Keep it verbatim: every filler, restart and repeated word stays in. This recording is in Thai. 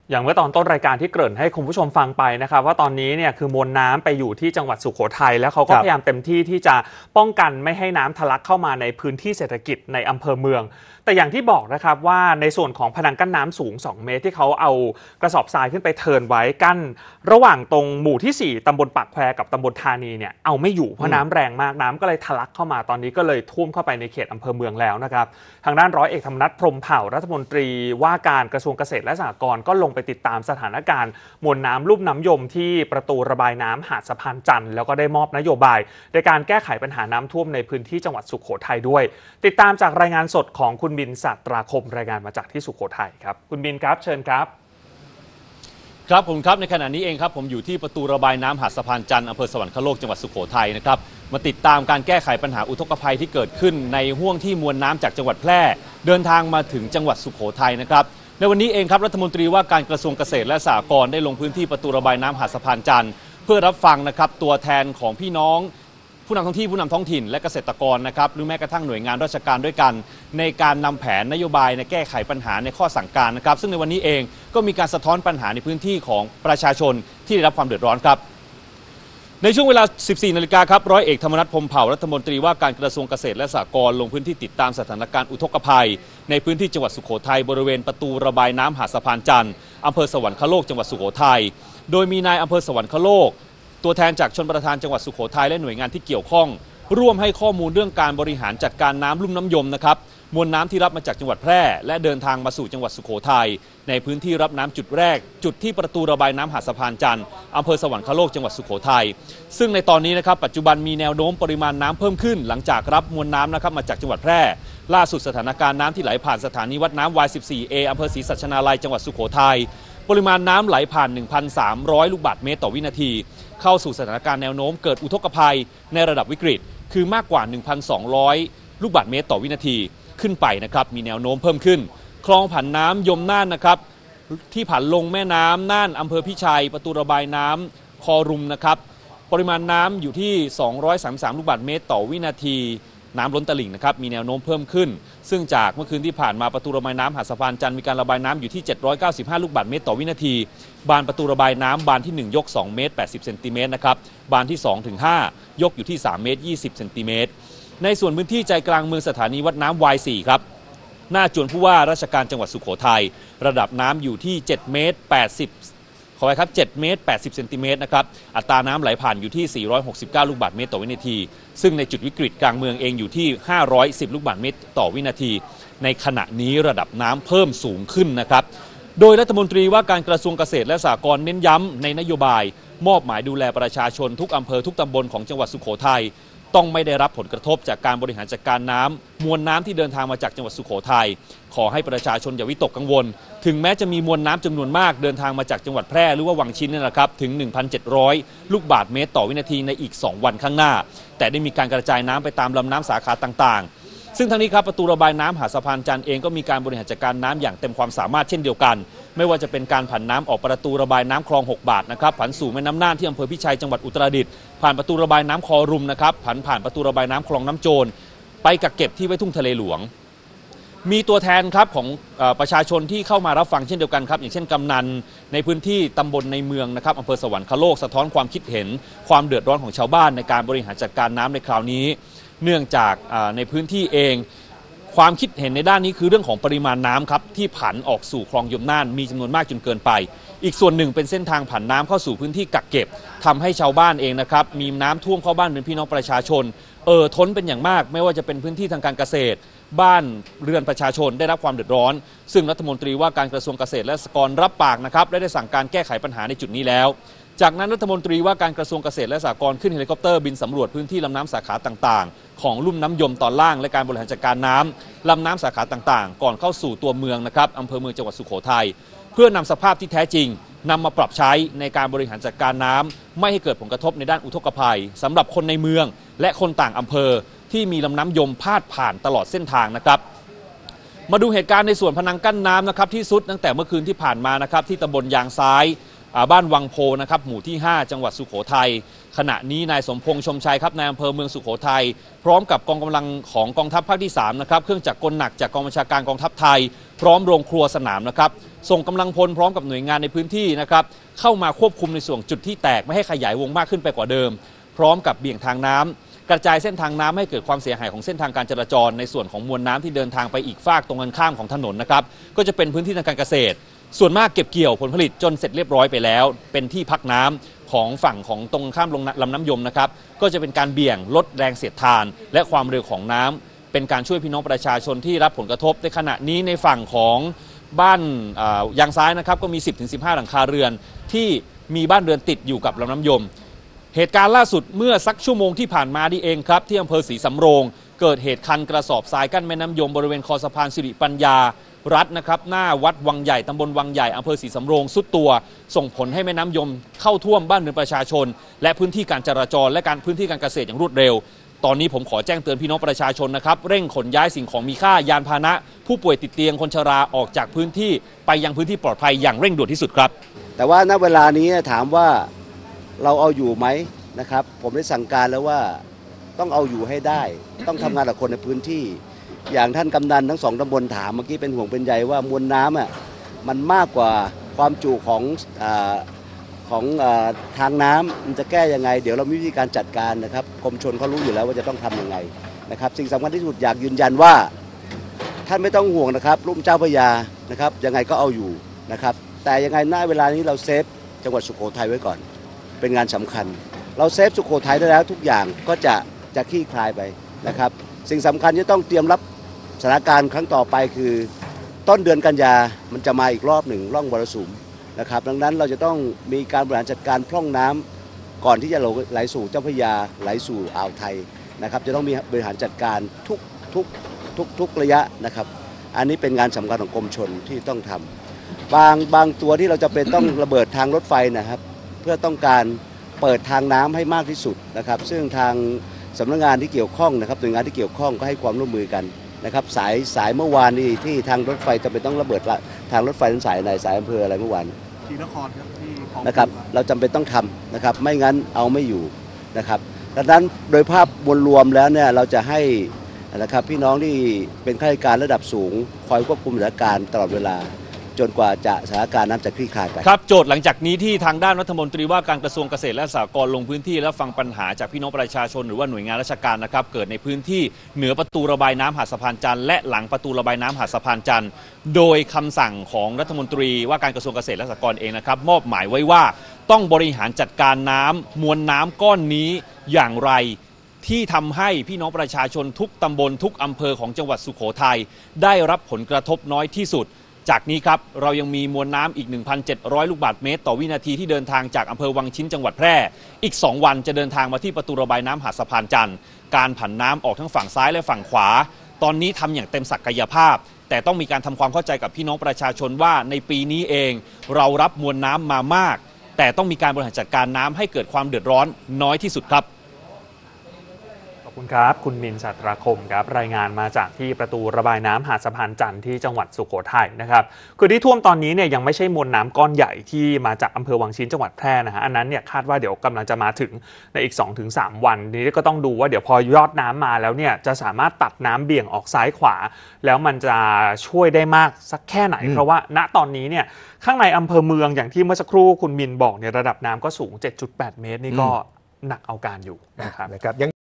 อย่างเมื่อตอนต้นรายการที่เกริ่นให้คุณผู้ชมฟังไปนะครับว่าตอนนี้เนี่ยคือมวลน้ำไปอยู่ที่จังหวัดสุโขทัยแล้วเขาก็พยายามเต็มที่ที่จะป้องกันไม่ให้น้ำทะลักเข้ามาในพื้นที่เศรษฐกิจในอำเภอเมืองแต่อย่างที่บอกนะครับว่าในส่วนของพนังกั้นน้ำสูงสองเมตรที่เขาเอากระสอบทรายขึ้นไปเทิร์นไว้กั้นระหว่างตรงหมู่ที่สี่ตำบลปากแควกับตำบลธานีเนี่ยเอาไม่อยู่เพราะน้ำแรงมากน้ำก็เลยทะลักเข้ามาตอนนี้ก็เลยท่วมเข้าไปในเขตอำเภอเมืองแล้วนะครับทางด้านร้อยเอกธรรมนัสพรหมเผ่ารัฐมนตรีว่าการกระทรวงเกษตรและสหกรณ์ก็ลงไปติดตามสถานการณ์มวลน้ำลุ่มน้ำยมที่ประตูระบายน้ำหาดสะพานจันทร์แล้วก็ได้มอบนโยบายในการแก้ไขปัญหาน้ำท่วมในพื้นที่จังหวัดสุโขทัยด้วยติดตามจากรายงานสดของคุณบินศาสตราคมรายงานมาจากที่สุโขทัยครับคุณบินครับเชิญครับครับผมครับในขณะนี้เองครับผมอยู่ที่ประตูระบายน้ำหาดสะพานจันทร์อำเภอสวรรคโลกจังหวัดสุโขทัยนะครับมาติดตามการแก้ไขปัญหาอุทกภัยที่เกิดขึ้นในห้วงที่มวลน้ำจากจังหวัดแพร่เดินทางมาถึงจังหวัดสุโขทัยนะครับในวันนี้เองครับรัฐมนตรีว่าการกระทรวงเกษตรและสหกรณ์ได้ลงพื้นที่ประตูระบายน้ำหาดสะพานจันทร์เพื่อรับฟังนะครับตัวแทนของพี่น้องผู้นำท้องที่ผู้นำท้องถิ่นและเกษตรกรนะครับหรือแม้กระทั่งหน่วยงานราชการด้วยกันในการนำแผนนโยบายในแก้ไขปัญหาในข้อสั่งการนะครับซึ่งในวันนี้เองก็มีการสะท้อนปัญหาในพื้นที่ของประชาชนที่ได้รับความเดือดร้อนครับในช่วงเวลา สิบสี่ นาฬิกาครับร้อยเอกธรรมนัสพรหมเผ่ารัฐมนตรีว่าการกระทรวงเกษตรและสหกรณ์ลงพื้นที่ติดตามสถานการณ์อุทกภัยในพื้นที่จังหวัดสุโขทัยบริเวณประตูระบายน้ำหาดสะพานจันทร์อำเภอสวรรคโลกจังหวัดสุโขทัยโดยมีนายอำเภอสวรรคโลกตัวแทนจากชลประทานจังหวัดสุโขทัยและหน่วยงานที่เกี่ยวข้องร่วมให้ข้อมูลเรื่องการบริหารจัดการน้ำลุ่มน้ำยมนะครับมวลน้ำที่รับมาจากจังหวัดแพร่และเดินทางมาสู่จังหวัดสุโขทัยในพื้นที่รับน้ำจุดแรกจุดที่ประตูระบายน้ำหาดสะพานจันทร์อำเภอสวรรคโลกจังหวัดสุโขทัยซึ่งในตอนนี้นะครับปัจจุบันมีแนวโน้มปริมาณน้ำเพิ่มขึ้นหลังจากรับมวลน้ำนะครับมาจากจังหวัดแพร่ล่าสุดสถานการณ์น้ำที่ไหลผ่านสถานีวัดน้ำ วาย สิบสี่ เอ อำเภอศรีสัชนาลัยจังหวัดสุโขทัยปริมาณน้ำไหลผ่าน หนึ่งพันสามร้อย ลูกบาศก์เมตรต่อวินาทีเข้าสู่สถานการณ์แนวโน้มเกิดอุทกภัยในระดับวิกฤตคือมากกว่า หนึ่งพันสองร้อย ลูกบาศก์เมตรต่อวินาทีขึ้นไปนะครับมีแนวโน้มเพิ่มขึ้นคลองผันน้ำยมน่านนะครับที่ผันลงแม่น้ำน่านอำเภอพิชัยประตูระบายน้ำคอรุมนะครับปริมาณน้ำอยู่ที่สองร้อยสามสิบสามลูกบาศก์เมตรต่อวินาทีน้ำล้นตลิ่งนะครับมีแนวโน้มเพิ่มขึ้นซึ่งจากเมื่อคืนที่ผ่านมาประตูระบายน้ำหาดสะพานจันทร์มีการระบายน้ำอยู่ที่เจ็ดร้อยเก้าสิบห้าลูกบาศก์เมตรต่อวินาทีบานประตูระบายน้ำบานที่หนึ่งยกสองเมตรแปดสิบเซนติเมตรนะครับบานที่สองถึงห้ายกอยู่ที่สามเมตรยี่สิบเซนติเมตรในส่วนพื้นที่ใจกลางเมืองสถานีวัดน้ำ วาย สี่ ครับหน้าจวนผู้ว่าราชการจังหวัดสุโขทัยระดับน้ำอยู่ที่เจ็ดเมตรแปดสิบขอไปครับเจ็ดเมตรแปดสิบเซนติเมตรนะครับอัตราน้ำไหลผ่านอยู่ที่สี่ร้อยหกสิบเก้าลูกบาศก์เมตรต่อวินาทีซึ่งในจุดวิกฤตกลางเมืองเองอยู่ที่ห้าร้อยสิบลูกบาศก์เมตรต่อวินาทีในขณะนี้ระดับน้ำเพิ่มสูงขึ้นนะครับโดยรัฐมนตรีว่าการกระทรวงเกษตรและสหกรณ์เน้นย้ำในนโยบายมอบหมายดูแลประชาชนทุกอำเภอทุกตำบลของจังหวัดสุโขทัยต้องไม่ได้รับผลกระทบจากการบริหารจัดการน้ำมวลน้ำที่เดินทางมาจากจังหวัดสุโขทัยขอให้ประชาชนอย่าวิตกกังวลถึงแม้จะมีมวลน้ำจำนวนมากเดินทางมาจากจังหวัดแพร่หรือว่าวังชิ้นนี่นะครับถึง หนึ่งพันเจ็ดร้อย ลูกบาศก์เมตรต่อวินาทีในอีกสองวันข้างหน้าแต่ได้มีการกระจายน้ำไปตามลำน้ำสาขาต่างๆซึ่งทั้งนี้ครับประตูระบายน้ำหาดสะพานจันทร์เองก็มีการบริหารจัดการน้ำอย่างเต็มความสามารถเช่นเดียวกันไม่ว่าจะเป็นการผันน้ำออกประตูระบายน้ำคลองหกบาทนะครับผันสู่แม่น้ำน่านที่อำเภอพิชัยจังหวัดอุตรดิตถ์ผ่านประตูระบายน้ำคอรุมนะครับผันผ่านประตูระบายน้ำคลองน้ำโจรไปกักเก็บที่ไว้ทุ่งทะเลหลวงมีตัวแทนครับของประชาชนที่เข้ามารับฟังเช่นเดียวกันครับอย่างเช่นกำนันในพื้นที่ตำบลในเมืองนะครับอำเภอสวรรคโลกสะท้อนความคิดเห็นความเดือดร้อนของชาวบ้านในการบริหารจัดการน้ำในคราวนี้เนื่องจากในพื้นที่เองความคิดเห็นในด้านนี้คือเรื่องของปริมาณน้ำครับที่ผันออกสู่คลองยมน่านมีจำนวนมากจนเกินไปอีกส่วนหนึ่งเป็นเส้นทางผันน้ำเข้าสู่พื้นที่กักเก็บทำให้ชาวบ้านเองนะครับมีน้ำท่วมเข้าบ้านเรือนพี่น้องประชาชนเอ่อท้นเป็นอย่างมากไม่ว่าจะเป็นพื้นที่ทางการเกษตรบ้านเรือนประชาชนได้รับความเดือดร้อนซึ่งรัฐมนตรีว่าการกระทรวงเกษตรและสหกรณ์รับปากนะครับและได้สั่งการแก้ไขปัญหาในจุดนี้แล้วจากนั้นรัฐมนตรีว่าการกระทรวงเกษตรและสหกรณ์ขึ้นเฮลิคอปเตอร์บินสำรวจพื้นที่ลำน้ำสาขาต่างๆของลุ่มน้ำยมตอนล่างและการบริหารจัดการน้ำลำน้ำสาขาต่างๆก่อนเข้าสู่ตัวเมืองนะครับอำเภอเมืองจังหวัดสุโขทัยเพื่อนำสภาพที่แท้จริงนำมาปรับใช้ในการบริหารจัดการน้ำไม่ให้เกิดผลกระทบในด้านอุทกภัยสำหรับคนในเมืองและคนต่างอำเภอที่มีลำน้ำยมพาดผ่านตลอดเส้นทางนะครับมาดูเหตุการณ์ในส่วนพนังกั้นน้ำนะครับที่ซุดตั้งแต่เมื่อคืนที่ผ่านมานะครับที่ตำบลยางซ้ายบ้านวังโพนะครับหมู่ที่ห้าจังหวัดสุโขทัยขณะนี้นายสมพงษ์ชมชัยครับนายอำเภอเมืองสุโขทัยพร้อมกับกองกำลังของกองทัพภาคที่สามนะครับเครื่องจักรกลหนักจากกองบัญชาการกองทัพไทยพร้อมโรงครัวสนามนะครับส่งกำลังพลพร้อมกับหน่วยงานในพื้นที่นะครับเข้ามาควบคุมในส่วนจุดที่แตกไม่ให้ขยายวงมากขึ้นไปกว่าเดิมพร้อมกับเบี่ยงทางน้ำกระจายเส้นทางน้ำให้เกิดความเสียหายของเส้นทางการจราจรในส่วนของมวลน้ำที่เดินทางไปอีกฝากตรงกันข้ามของถนนนะครับก็จะเป็นพื้นที่ทางการเกษตรส่วนมากเก็บเกี่ยวผลผลิตจนเสร็จเรียบร้อยไปแล้วเป็นที่พักน้ำของฝั่งของตรงข้ามลำน้ำยมนะครับก็จะเป็นการเบี่ยงลดแรงเสียดทานและความเร็วของน้ำเป็นการช่วยพี่น้องประชาชนที่รับผลกระทบในขณะนี้ในฝั่งของบ้านยางซ้ายนะครับก็มี สิบถึงสิบห้า หลังคาเรือนที่มีบ้านเรือนติดอยู่กับลำน้ำยมเหตุการณ์ล่าสุดเมื่อสักชั่วโมงที่ผ่านมานี่เองครับที่อำเภอศรีสำโรงเกิดเหตุคันกระสอบทรายกั้นแม่น้ำยมบริเวณคอสะพานสิริปัญญารัฐนะครับหน้าวัดวังใหญ่ตำบลวังใหญ่อำเภอศรีสำโรงสุดตัวส่งผลให้แม่น้ำยมเข้าท่วมบ้านเรือนประชาชนและพื้นที่การจราจรและการพื้นที่การเกษตรอย่างรวดเร็วตอนนี้ผมขอแจ้งเตือนพี่น้องประชาชนนะครับเร่งขนย้ายสิ่งของมีค่ายานพาหนะผู้ป่วยติดเตียงคนชราออกจากพื้นที่ไปยังพื้นที่ปลอดภัยอย่างเร่งด่วนที่สุดครับแต่ว่าณเวลานี้ถามว่าเราเอาอยู่ไหมนะครับผมได้สั่งการแล้วว่าต้องเอาอยู่ให้ได้ต้องทำงานกับคนในพื้นที่อย่างท่านกำนันทั้งสองตำบลถามเมื่อกี้เป็นห่วงเป็นใยว่ามวลน้ำอ่ะมันมากกว่าความจุของอ่าของอ่าทางน้ำมันจะแก้ยังไงเดี๋ยวเรามีวิธีการจัดการนะครับกรมชลเขารู้อยู่แล้วว่าจะต้องทำยังไงนะครับสิ่งสำคัญที่สุดอยากยืนยันว่าท่านไม่ต้องห่วงนะครับลุ่มเจ้าพระยานะครับยังไงก็เอาอยู่นะครับแต่ยังไงณเวลานี้เราเซฟจังหวัดสุโขทัยไว้ก่อนเป็นงานสำคัญเราเซฟสุโขทัยได้แล้วทุกอย่างก็จะจะคลี่คลายไปนะครับสิ่งสำคัญที่ต้องเตรียมรับสถานการณ์ครั้งต่อไปคือต้นเดือนกันยามันจะมาอีกรอบหนึ่งร่องมรสุมนะครับดังนั้นเราจะต้องมีการบริหารจัดการพร่องน้ำก่อนที่จะไหลสู่เจ้าพระยาไหลสู่อ่าวไทยนะครับจะต้องมีบริหารจัดการทุกทุกทุกทุกระยะนะครับอันนี้เป็นงานสำคัญของกรมชลที่ต้องทำบางบางตัวที่เราจะเป็นต้องระเบิดทางรถไฟนะครับเพื่อต้องการเปิดทางน้ำให้มากที่สุดนะครับซึ่งทางสำนักงานที่เกี่ยวข้องนะครับหน่วยงานที่เกี่ยวข้องก็ให้ความร่วมมือกันนะครับสายสายเมื่อวานนี้ที่ทางรถไฟจะเป็นต้องระเบิดทางรถไฟทั้งสายในสายอำเภออะไรเมื่อวานศรีนครครับที่นะครับเราจำเป็นต้องทำนะครับไม่งั้นเอาไม่อยู่นะครับดังนั้นโดยภาพมวลรวมแล้วเนี่ยเราจะให้นะครับพี่น้องที่เป็นข้าราชการระดับสูงคอยควบคุมสถานการณ์ตลอดเวลาจนกว่าจะสถานการณ์น้ำจะคลี่คลายไปครับโจทย์หลังจากนี้ที่ทางด้านรัฐมนตรีว่าการกระทรวงเกษตรและสหกรณ์ลงพื้นที่และฟังปัญหาจากพี่น้องประชาชนหรือว่าหน่วยงานราชการนะครับเกิดในพื้นที่เหนือประตูระบายน้ำหาดสะพานจันทร์และหลังประตูระบายน้ำหาดสะพานจันทร์โดยคำสั่งของรัฐมนตรีว่าการกระทรวงเกษตรและสหกรณ์เองนะครับมอบหมายไว้ว่าต้องบริหารจัดการน้ำมวลน้ำก้อนนี้อย่างไรที่ทำให้พี่น้องประชาชนทุกตำบลทุกอำเภอของจังหวัดสุโขทัยได้รับผลกระทบน้อยที่สุดจากนี้ครับเรายังมีมวลน้ำอีก หนึ่งพันเจ็ดร้อย ลูกบาศก์เมตรต่อวินาทีที่เดินทางจากอำเภอวังชิ้นจังหวัดแพร่อีกสองวันจะเดินทางมาที่ประตูระบายน้ำหาดสะพานจันทร์การผันน้ำออกทั้งฝั่งซ้ายและฝั่งขวาตอนนี้ทำอย่างเต็มศักยภาพแต่ต้องมีการทำความเข้าใจกับพี่น้องประชาชนว่าในปีนี้เองเรารับมวลน้ำมามากแต่ต้องมีการบริหารจัดการน้ำให้เกิดความเดือดร้อนน้อยที่สุดครับขอบคุณครับคุณมินสัตราคมครับรายงานมาจากที่ประตูระบายน้ำหาดสะพานจันทร์ที่จังหวัดสุโขทัยนะครับคือที่ท่วมตอนนี้เนี่ยยังไม่ใช่มวลน้ำก้อนใหญ่ที่มาจากอำเภอวังชิ้นจังหวัดแพร่นะฮะอันนั้นเนี่ยคาดว่าเดี๋ยวกำลังจะมาถึงในอีก สองถึงสาม วันนี้ก็ต้องดูว่าเดี๋ยวพอยอดน้ำมาแล้วเนี่ยจะสามารถตัดน้ำเบี่ยงออกซ้ายขวาแล้วมันจะช่วยได้มากสักแค่ไหนเพราะว่าณตอนนี้เนี่ยข้างในอำเภอเมืองอย่างที่เมื่อสักครู่คุณมินบอกเนี่ยระดับน้ำก็สูง เจ็ดจุดแปด เมตรนี่ก็หนักเอาการอยู่นะครับ